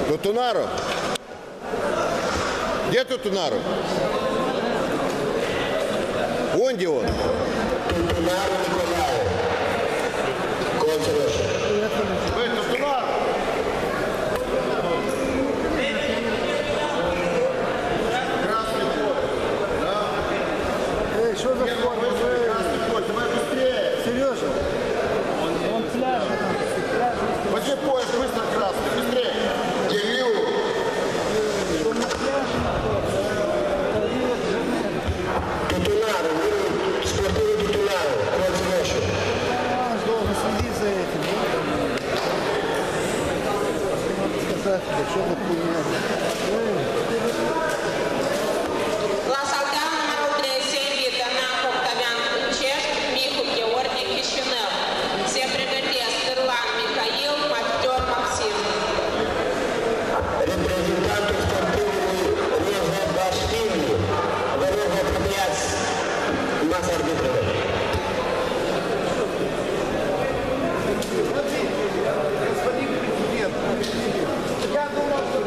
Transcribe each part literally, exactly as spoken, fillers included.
Тутунару? Где Тутунару? Вон где он. Тутунару Николаю. Кончилось. Эй, Тутунару! Красный кот. Да? Эй, что за форма? Красный кот, давай быстрее. Сережа? Он пляж. Возьми поезд, быстро красный, быстрее. Кирилл. Тутунару. Спортивный Тутунару. Кончилось. Должен следить за этим. Сказать, что за хуйня? La salteam numărul trei, Tănac, Octavian Cuncești, Mihu Gheorghe, Chișinău. Se pregătesc Cârlan Mihail, Actor Maxim. Reprezentantul sportivului Rozva Baștini. Vă rog, vă apropiați masa arbitrului. Господин президент, я думал, что...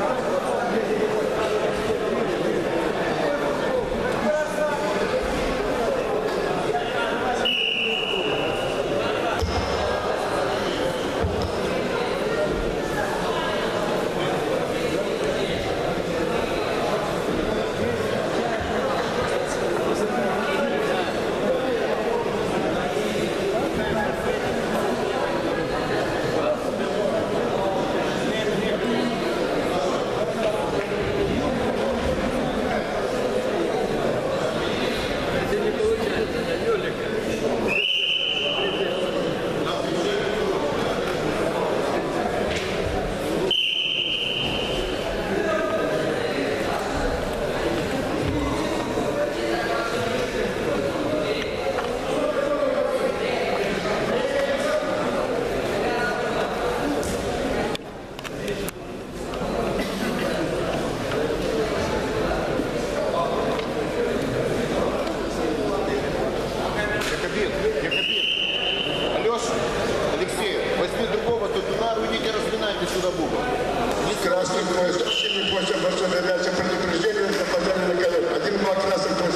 Якобин, Якобин. Алеша, Алексей, возьми другого Тутунару, идите разминайте сюда бугол. Красный поезд. Синий поезд обращен является предупреждением для падения на колено. Один-два красный поезд.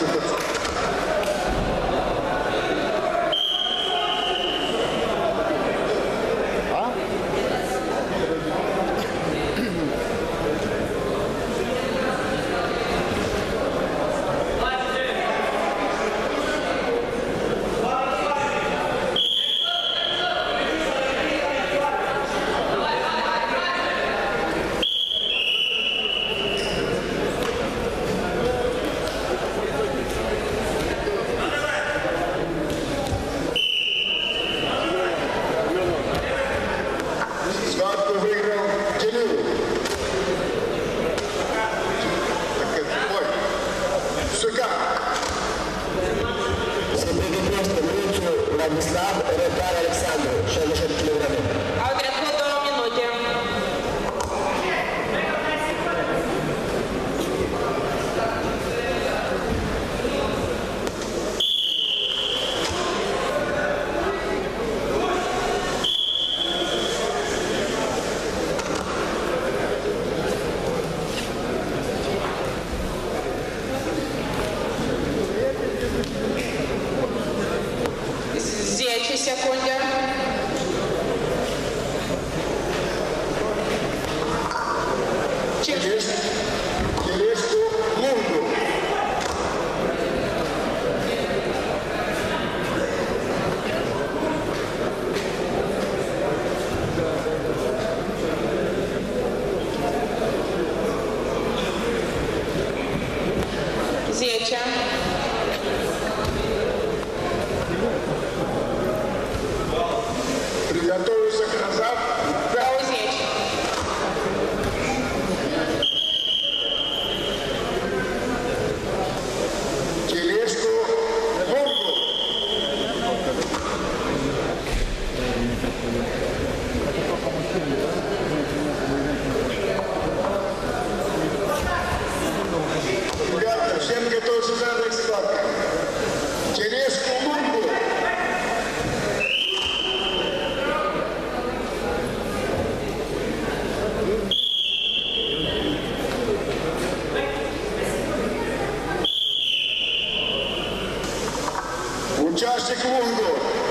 секунду.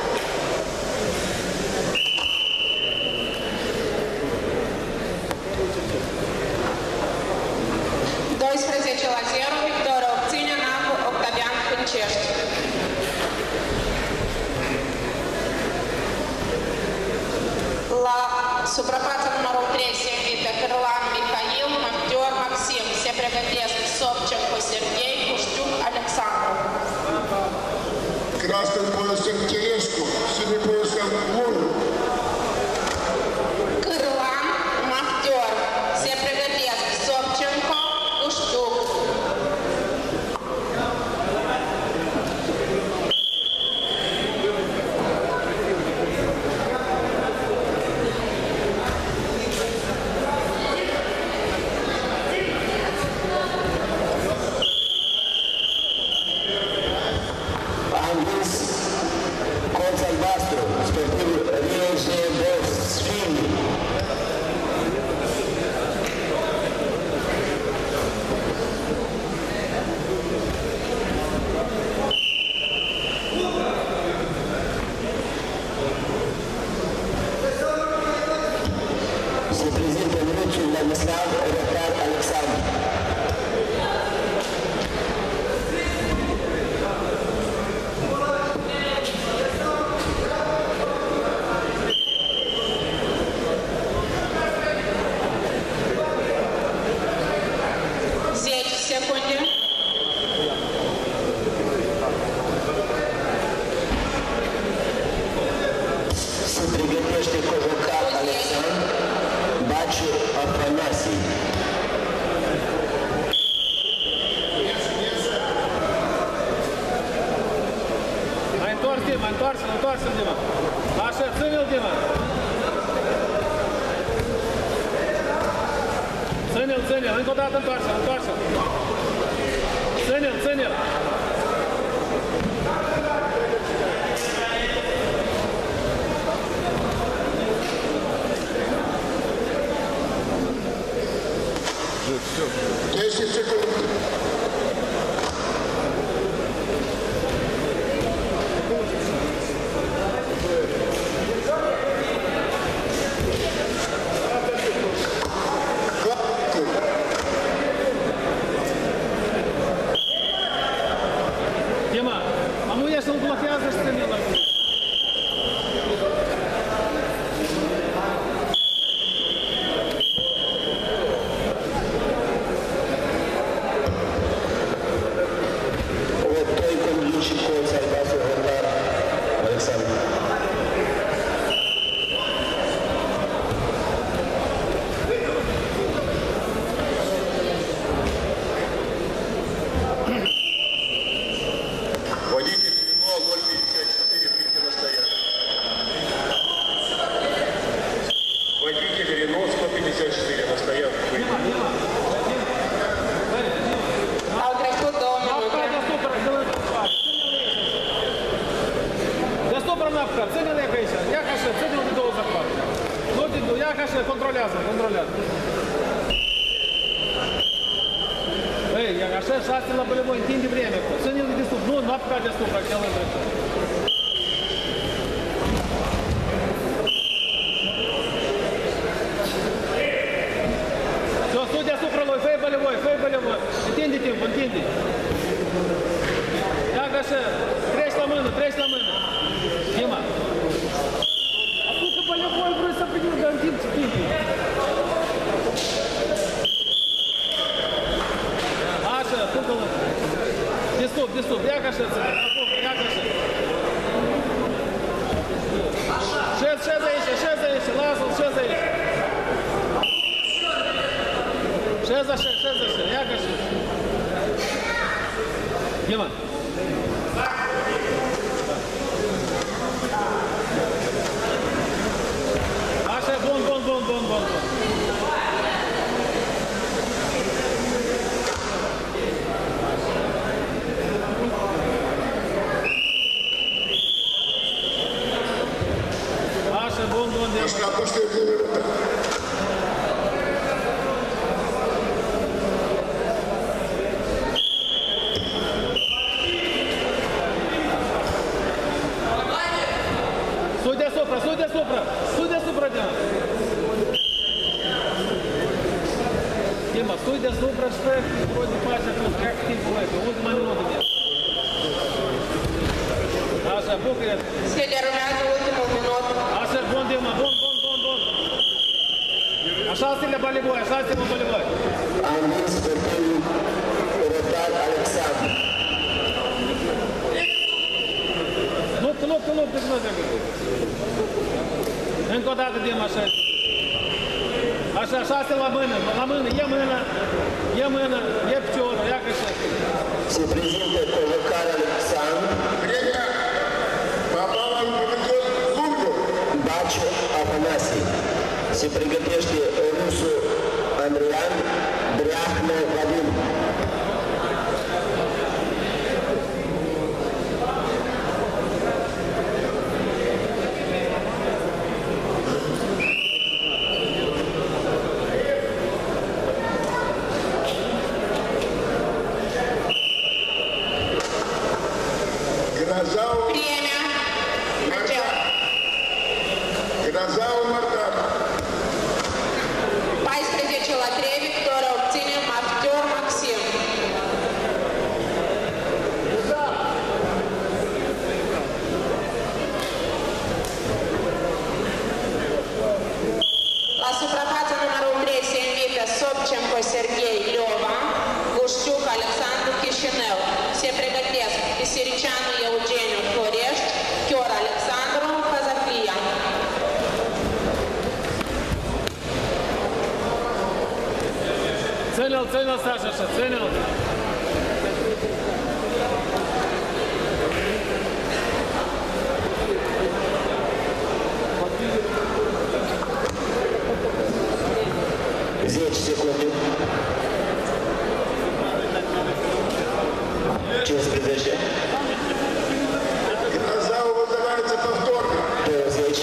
doisprezece la zero, victoria obține Nacu Octavian Hâncești. La suprafața numărul trei se invită Cârlan Mihail, Maftior Maxim. Se pregătesc Sobchenko Serghei, Cuștiuc Alexandru. Красный пояс Терешку, синий пояс Лун. Cârlan Maftior. Se pregătesc Sobchenko, Cuștiuc. Întoarce-l, întoarce-l, Dima. Așa, ține-l, Dima. Ține-l, ține-l. Încă o dată întoarce-l, întoarce-l. Ține-l, ține-l. десять секунд. Дима, а ну я что-то блокируешь, что не надо. Ține-l ea aici, ia ca așa, ține-l de două zacoare. Nu de două, ia ca așa, controlează, controlează. Ei, ia ca așa, șase la bolevoi, întinde vreme. Ține-l de sub, nu, nu apuca de sub, acela în dreapta. Все, стой deasupra lui, fă-i bolevoi, fă-i bolevoi. Întinde timp, întinde. Ia ca așa, treci la mână, treci la mână. Дима, а ну-ка болевой брось определил, да, Дим, теперь. Аша, кукола. Деступ, деступ, я кашется, я кашется. Шест, шест заищи, шест заищи, лазал, шест заищи. Шест за шест, шест за шест, я кашется. Дима. Bun, bun, bun, bun, bun. Așa, bun, bun. Пошла последняя минута. Дима, стой до сто проспект, вроде паса, тут как ты бывает, ultima minută de. Așa, bucură. Se derulează ultimul minut. Așa, bun, Dima, bun, bun, bun, bun. Așa este la bolevoi, așa este la bolevoi. Andis sportiv Rotar Alexandru. Luptă, luptă, luptă, cum să găsi. Încă o dată, Dima, așa. Așa, așa este la mână, la mână, ia mână, ia mână, ia piciorul, ia că așa. Se prezintă convocarea Alexandru. Время. Попало в победил Лугу. Baciu Afanasi. Se pregătește rusul Andrian Dreahnă Vadim. Грозау. Время. Начало. Грозау Мартак. paisprezece la trei, victoria obține Maftior Maxim. La suprafața numărul trei se invită Sobchenko Serghei Liova, Guștiuc Alexandru Chișinău. Se pregătesc Pisiricianu Eugeniu Florești, Chior Alexandru Kazahia. Ține-l, ține-l, Sasha, așa, ține-l. zece secunde. cincisprezece. Грозау вызывается повторно. douăzeci.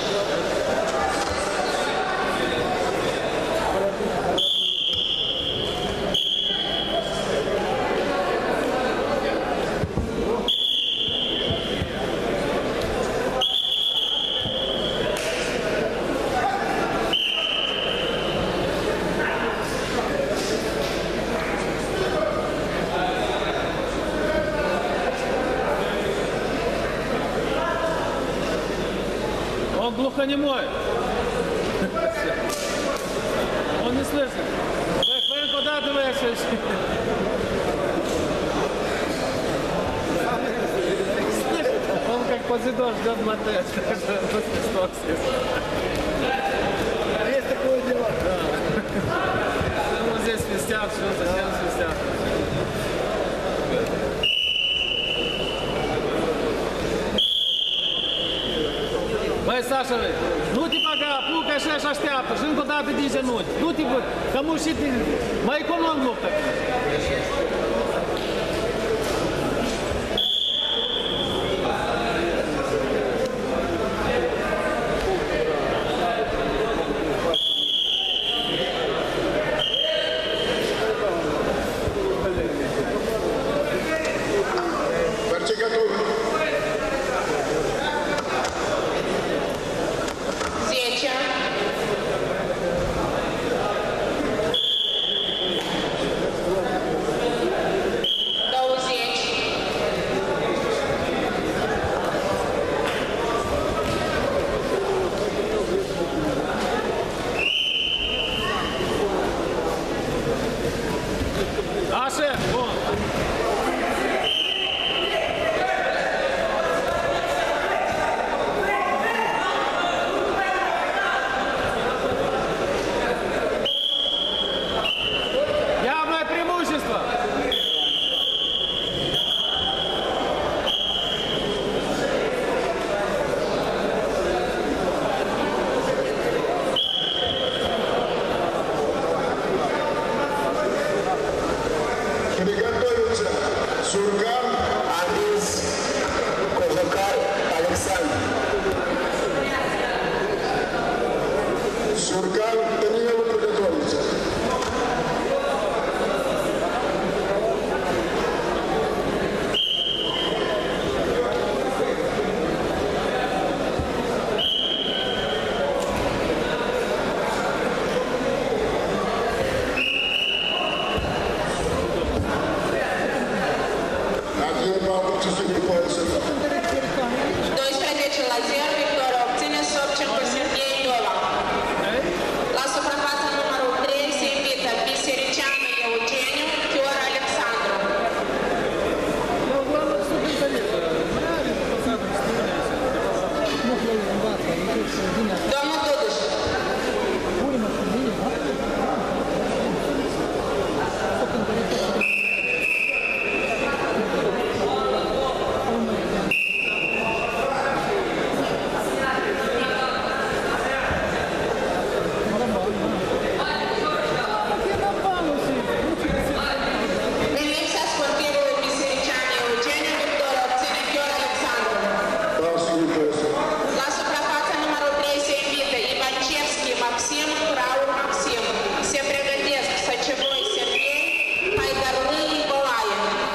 Он глухонемой. Он не слышит. Вы куда ты вышел? Он как позидор ждет мотель. Есть такое дело. Вот здесь свистят, все совсем свистят. Băi, Sasha, nu te băga, apucă așa și așteaptă și încă o dată din genunchi. Nu te băga, că nu și mai econom luptă. Борцы готовы. zece. douăzeci. Așa, bun. Явное преимущество. Приготовиться. Сурган. Andis Convocar Alexandru. Сурган Даниил приготовиться. susținere poesul. doisprezece la zero, victoria obține Sobchenko Serghei Lova. La suprafața numărul trei se invită Bisericianu Eugeniu, Chior Alexandru. Eu главное, что ты залез. Правильно, посадок стреляйся. Domnul Duduș. În lipsa sportivului Bisericianu Eugeniu, victoria obține Chior Alexandru. Da, susținere poesul. La suprafața numărul trei se invită Ivancevski Maxim, Raul Maxim. Se pregătesc Săcevoi Serghei, Haidarului Nicolae.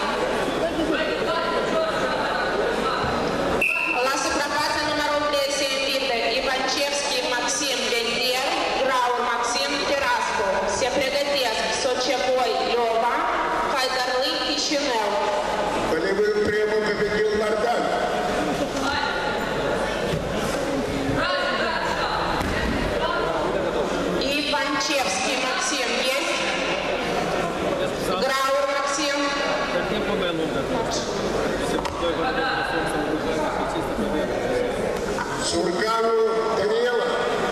La suprafața numărul trei se invită Ivancevski Maxim Ventier, Raul Maxim Terascu. Se pregătesc Săcevoi Iova, Haidarului Chișinău. Полевым приемом победил Мардан. Иванчевский Максим есть? Граур Максим? Каким победом? Если бы той победой солнцем руками, чисто победа. Сургану Даниэла.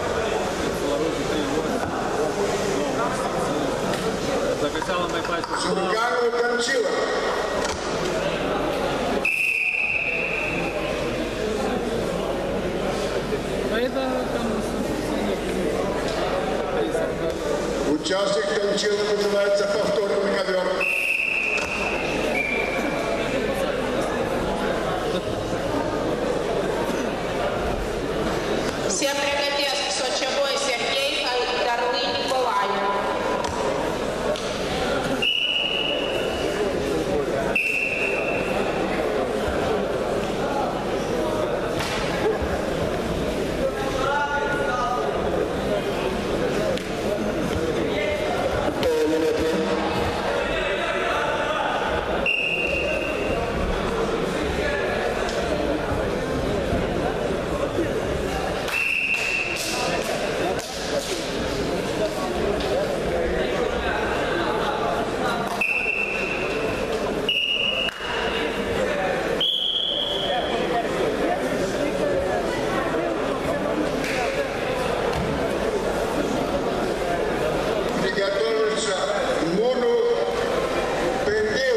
Закачала мои пальцы. Сургану Данчила. А это там... Участник Данчила называется повторный ковер. Все приготовятся Сочевой Сергей, Хайдарлы Николай. Приготовиться Муну Пендил.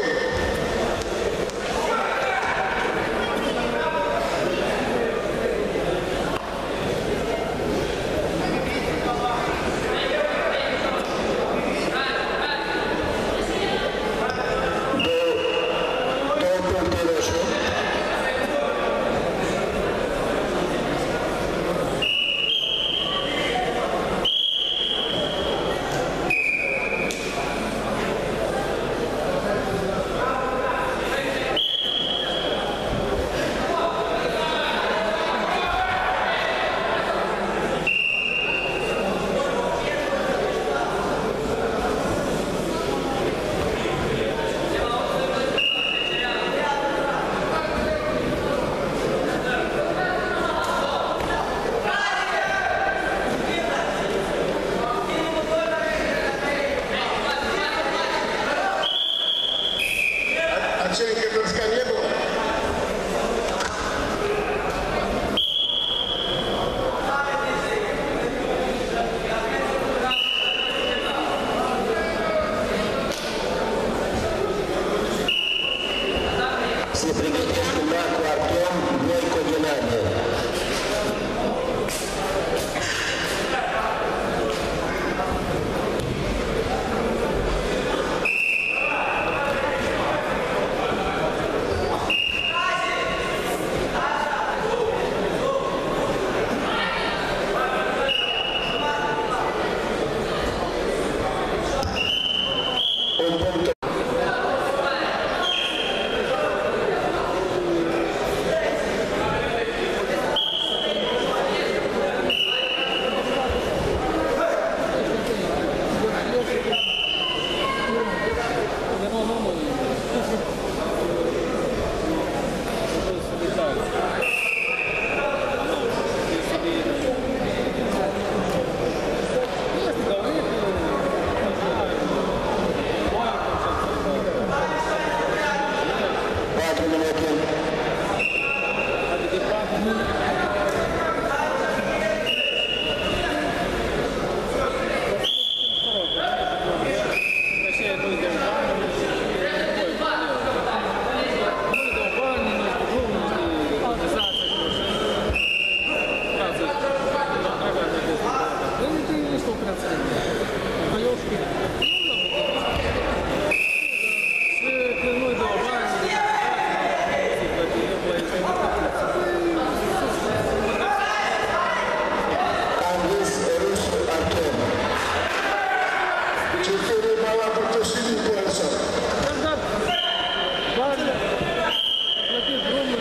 Папа синий пояса. Тогда важно платить дружно.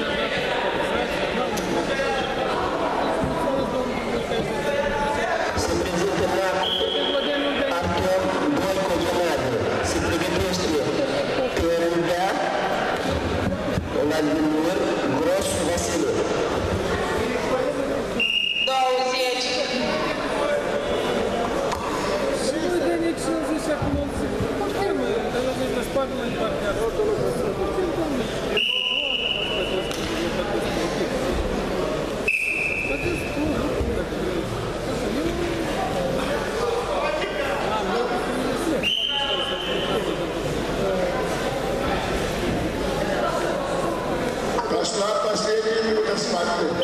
Владимир Грош Василий. douăzeci. Пошла последняя минута свадьбы.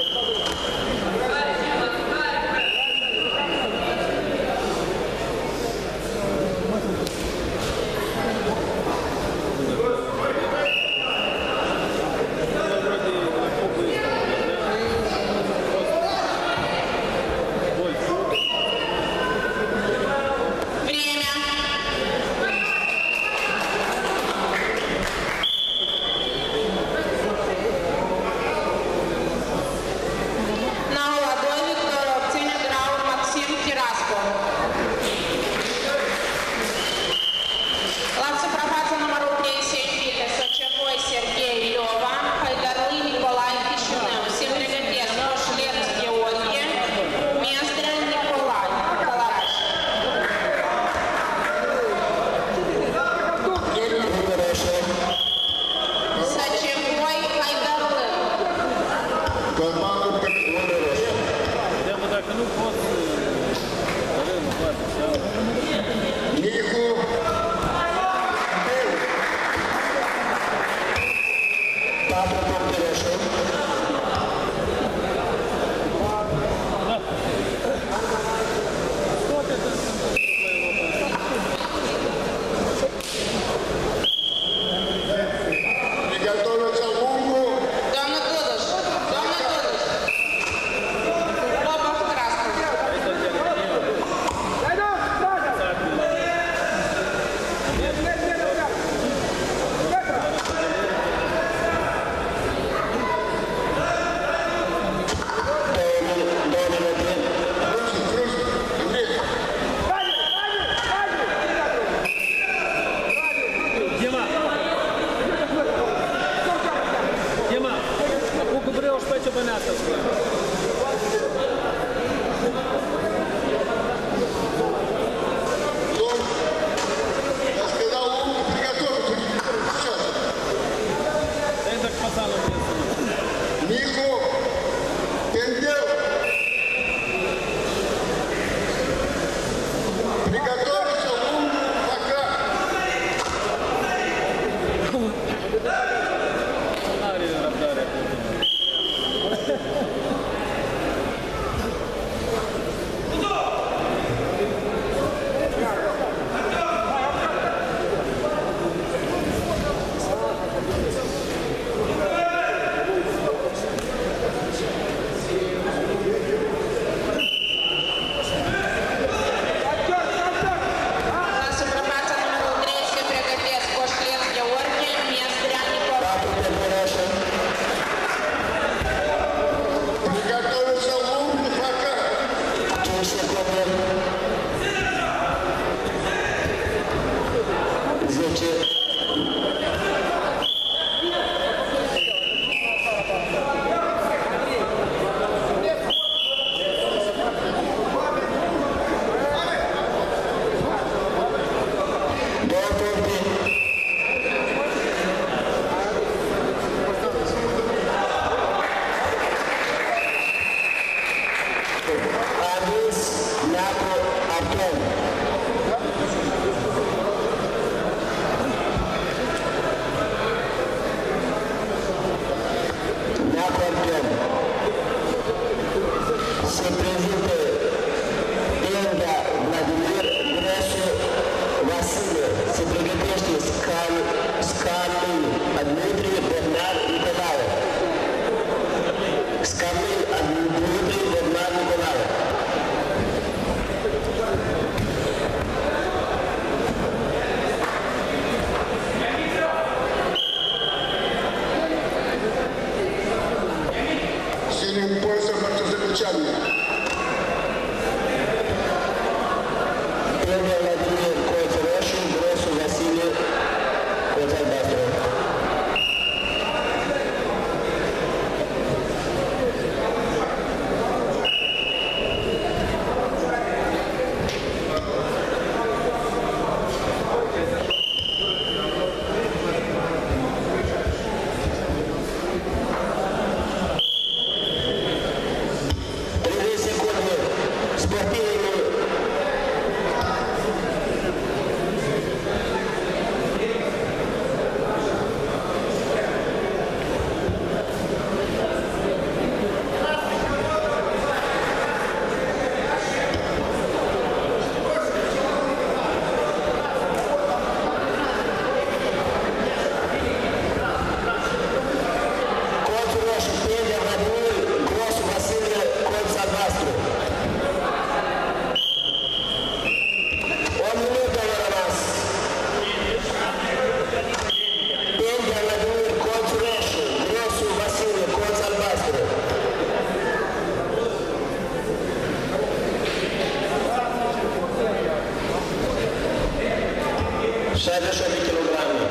шестьдесят шесть килограммов.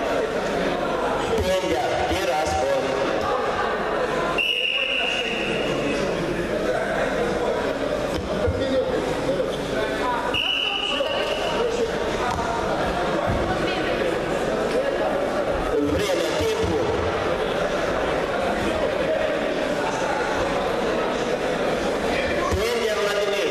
Пенья, Тираспол. Время, темпу. Пенья, Владимир.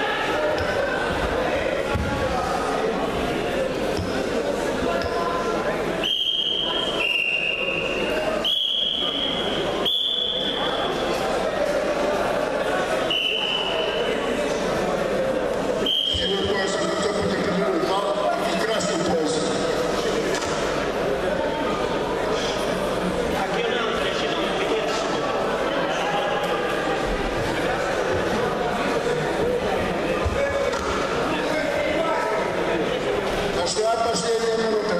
Синим поясом лицо будет определено и красным поясом. Пошла последняя минута.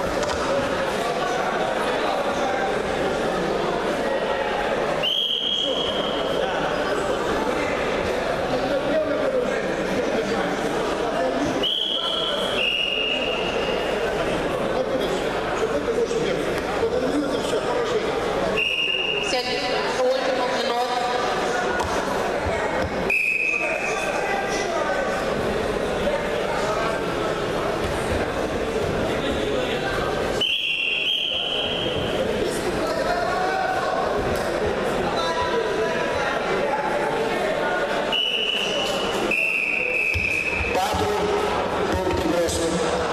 Último minuto. Quatro, Porto Grosso.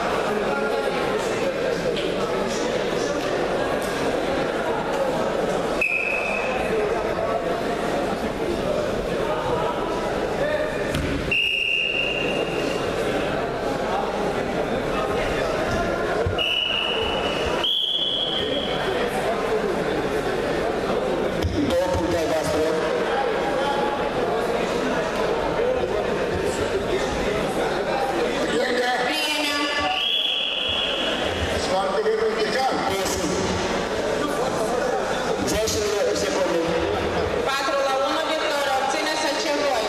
Dopo il Castro. Время. Время. Сварка вернуть декан. десять секунд. patru la unu, victoria obține Sălcevoi.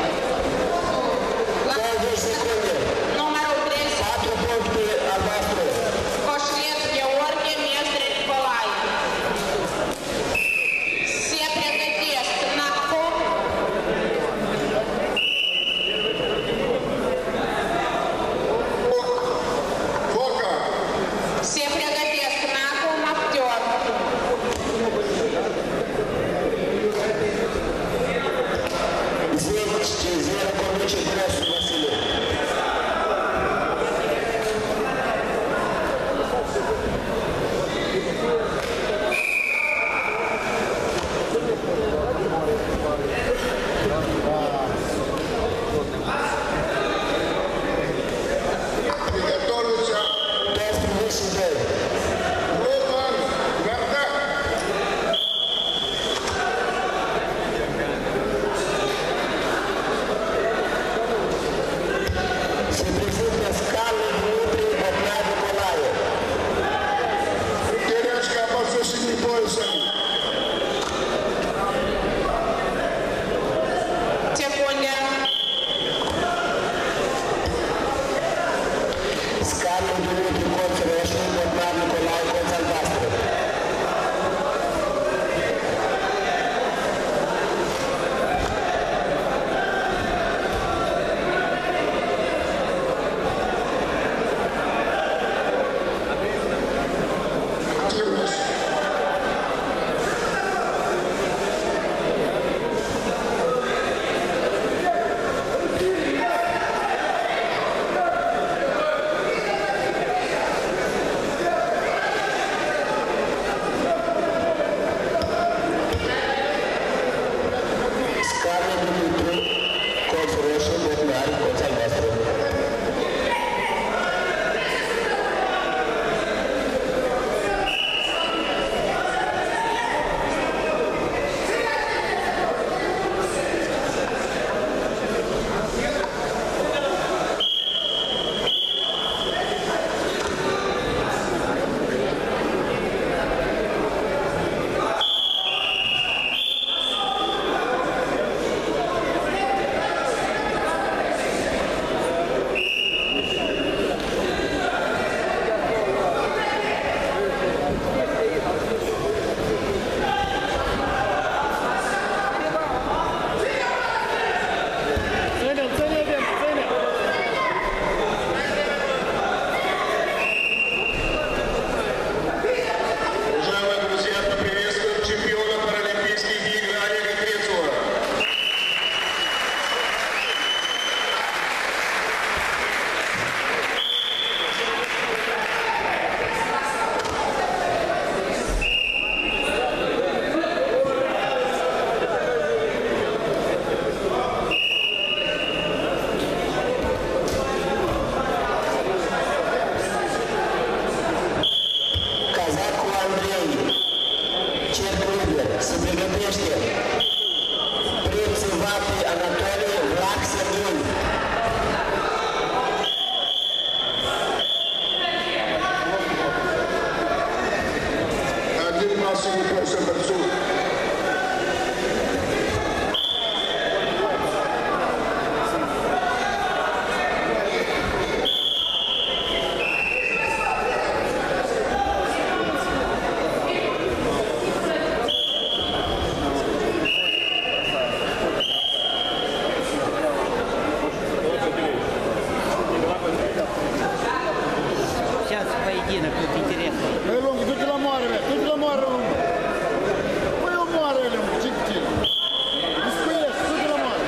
La двадцать секунд. numărul trei, Quatro pontos albastro. Coșlet Gheorghe, Mestre Nicolae. Se pregătesc Nacu, Foca. se pregătesc Nacu, Maftior. Zece, zero, conduce Grosso, Vasile. Приготовиться. Тест высший. Ротман. Вертак. Se precisa Scalo, Dmitry, Bogdan, Nicolae. Терячка обошел синим поясом. Secunde. Scalo, Dmitry, contra Roșu, Bogdan, Nicolae, contra albastro. Активность. поединок тут интересный. Эй, Лунга, тут la moare, bă, тут la moare, Lungă. Păi o moare, Lungă, ce cu tine? Nu scuiești, тут la moare.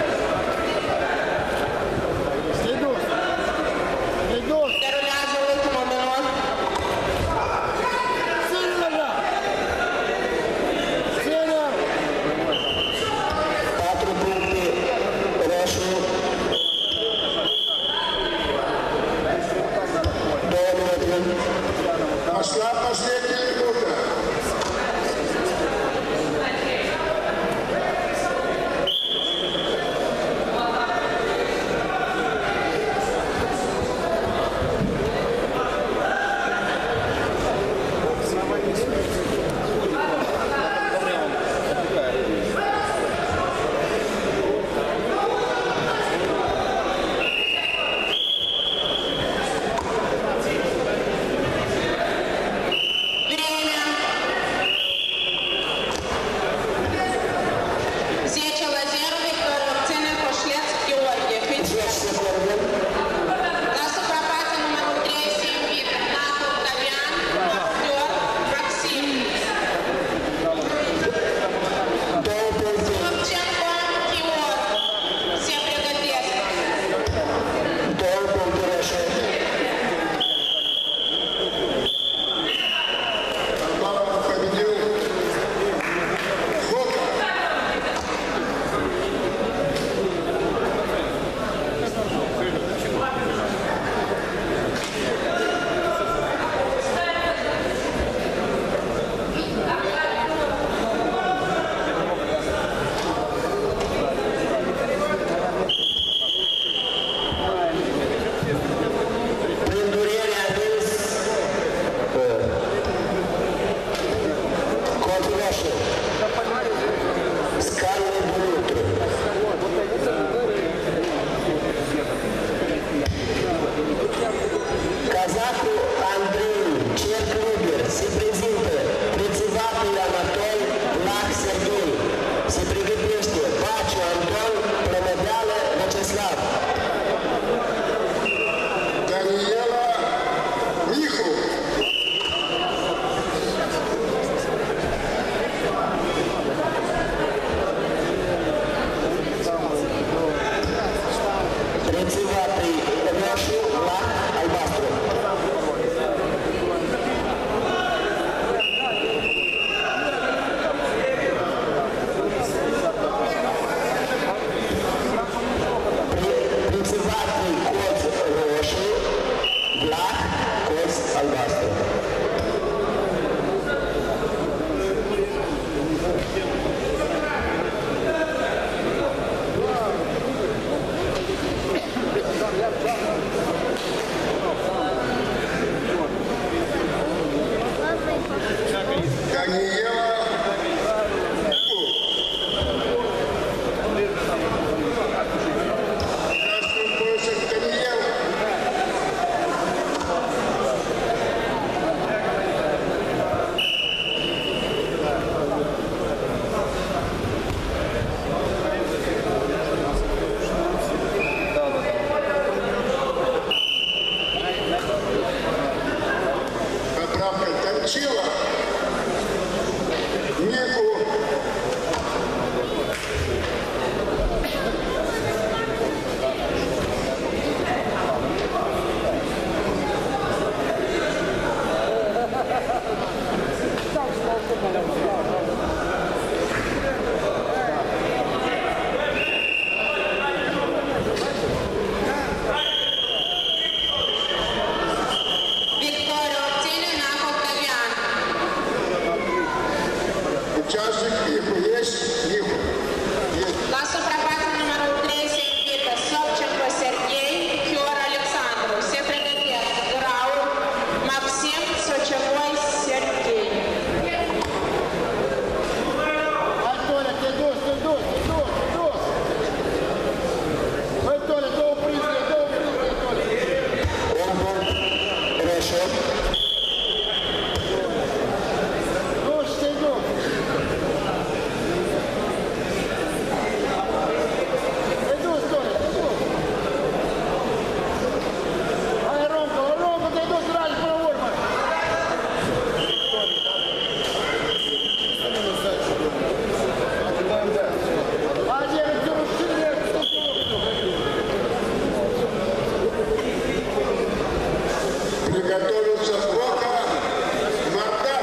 Stai dus. Stai dus. Derulează ultimul minut. Ține la ea. Ține. patru puncte, roșu. două minute. Пошла последняя минута. Время. зece la zero, victoria obține Coșleț Gheorghe. zece secunde. La suprafața numărul trei se invită Nacu Octavian, actor Maxim. două puncte. Subcenco Chior. Se pregătesc. două puncte roșu. Главное победил Фока. Prin durere a dus Cortul roșu. Scarul Burutu. Казахul Andrei, cerc liber, se prezintă prețivatul Anatol Lac Serghei. Se pregătește Baciu Anton, Plămădeală Văceslav. Даниэла Миху. Prețivатый roșu, Lac albastru. Prețivатый coț roșu, Lac coț albastru. Даниэла Миху. Красным поясом Даниэла. Поправка Танчила. Миху. Victoria obține Nacu Octavian. Участник Миху есть? Миху. Есть. La suprafața numărul trei se invită Sobcenco Serghei, Chior Alexandru. Se pregătesc Grau, Maxim, Socievoi, Serghei. Hai, Toля, te dus, te dus, te dus, te dus. Băi, Toля, două prizle, două prizle, Toля. Un punct roșu. Nu, și te dus. Ronco, te-ai dus, dragi, până la urmă! Приготовился Вока Марта.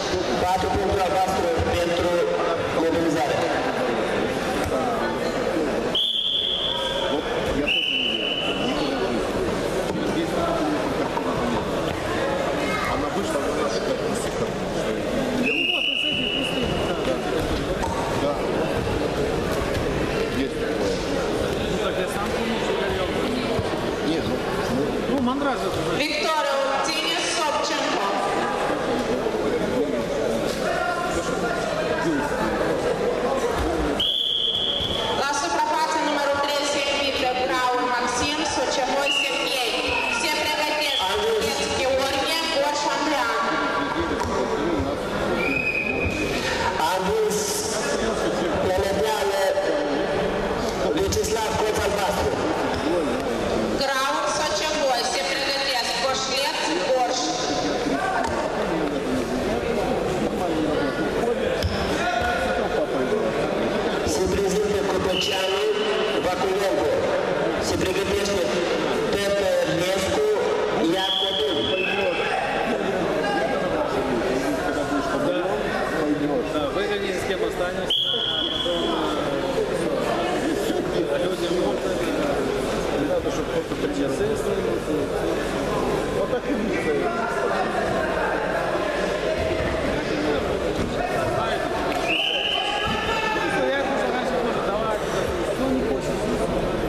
patru punctul albastru pentru mobilizare. Мандража. Виктория Денис Собченко. La suprafața numărul trei se invită Graul Maxim, Sociavoi Serghei. Se pregătesc Ieț Gheorghe, Borș Andrean. Adus Peledeală Vyacheslav Coț Albastru. Graul Sociavoi se pregătesc Coșleț, Borș. Se prezintă Cotoceanu Vaculenco. Se pregătește Peternescu Iacobin. Да, выгони, с кем останешься. Людям можно. Не надо, чтобы кто-то по часы Вот так и будет. стоять уже раньше тоже давать. Ну, не хочется.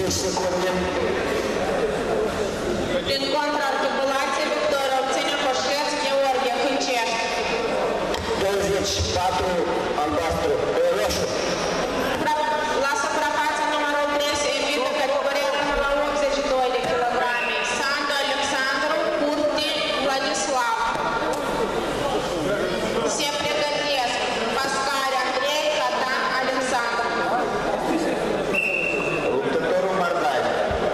секунди. Prin contraarticulație, victoria obține Coșeț Gheorghe Hâncești. douăzeci și patru albastru, roșu. La suprafața numărul trei se invită categoria până la optzeci și doi de kilograme. Sandu Alexandru, Curti Vladislav. Se pregătesc Pascari Andrei, Catan Alexandru. Luptătorul Mardari.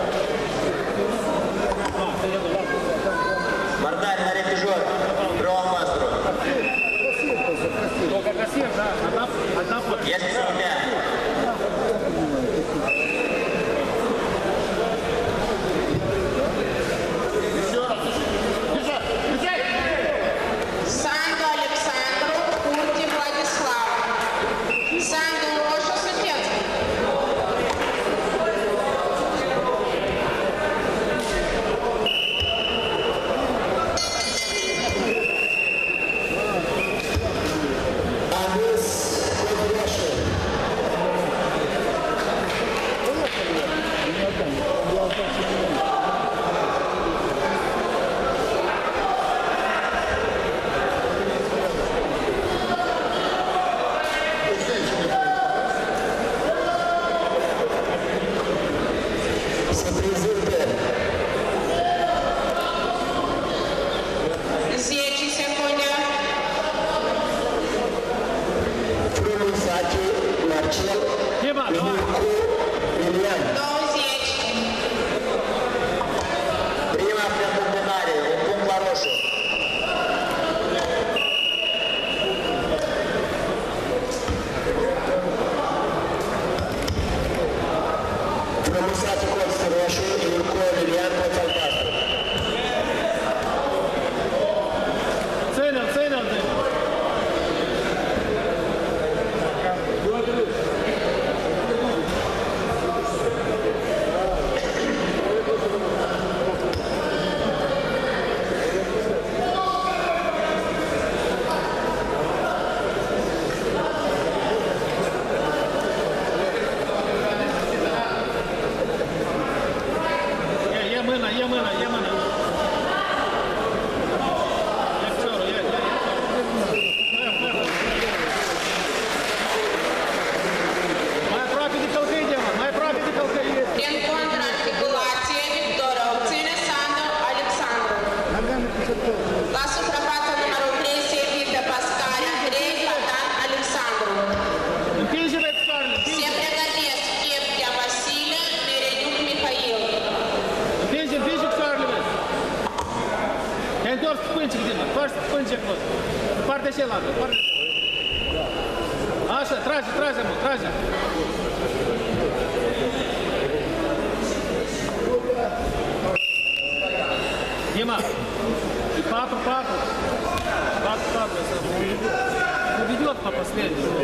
Mardari, на репежор, про albastru. Только кассир, да? Одна, одна под... Есть сорок. Sandu Alexandru, Curti Vladislav. Sandu roșu sunteți? Ades Codroșu. Se prezinte zece secunde. Frumusache Marcel Дима, давай. Ilian. douăzeci. Prima preîntâmpinare, un punct la roșu. Frumusache Coți roșu, Iurco Ilian, Coți albastru. Ценил, ценил ты. Е, е мына, е мына, е мына. Е вчора, е, е, е. Mai aproape de călcăi, Diema, mai aproape de călcăi. Prin contraarticulație, victoria obține Sandu Alexandru. La suprafața numărul trei se invită Pascari Andrei, Catan Alexandru. Împinge pe picioarele, Se împinge. pregătesc Cheptea Vasile, Merediuc Mihail. Împinge, împinge picioarele, vezi. Te-ai întors cu pânce, Diema, întoarce cu pânce acolo. În partea cealaltă, în partea cealaltă. Așa, trage, trage, mă, trage. Дима, и папа, папа. Папа, папа, это ведет по последнему.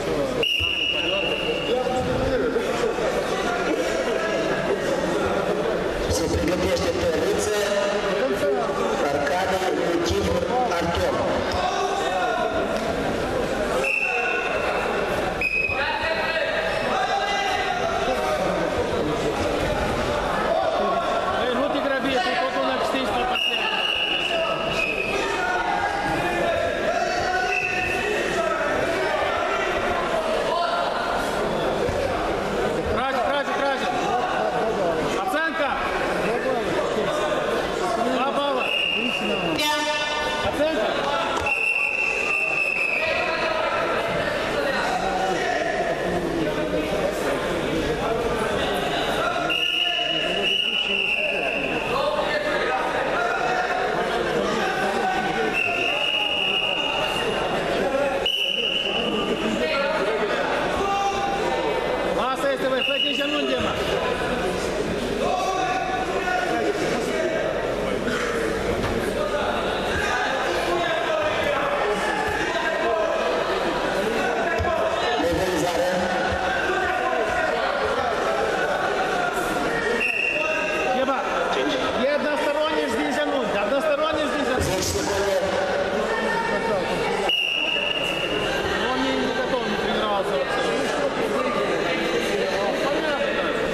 Se pregătește Tăriță, Arcadii, Nichifor, Artem. Эй, ну ты граби, ты потом напустишь по последнему. Кража, кража, кража. Оценка. Два балла. Оценка. Asta este, băi, plăti și nu Diema. Legalizare. Diema, e односторонний жди женунь, односторонний жди женунь. zece secunde. Он не, не готов, не тренировался вообще. Понятно, да.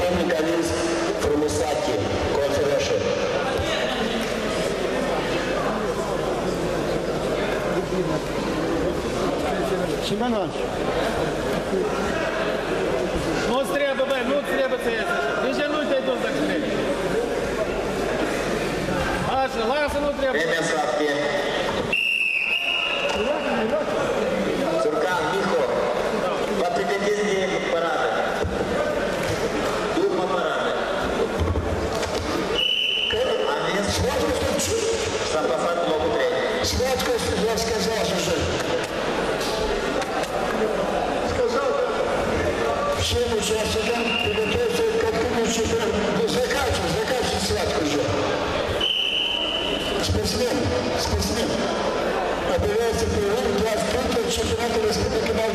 спортивный конец Фрумусаки, Confederation. Семен Иванович. Nu-ți trebuie, băi, nu-ți trebuie să iese așa. De ce nu te-ai dus dacă trebuie? Așa, lasă, nu trebuie. Время схватки. Цуркан, Михо, попригодись к параду. Дума парады. А вес Сапофат могут третий. Схватку я сказал уже. Сказал, всем участникам приготовиться к открытию чемпионата. Заканчивай, заканчивай схватку уже. Спортсмен, спортсмен. Объявляется первым для открытия чемпионата Республики Молдова.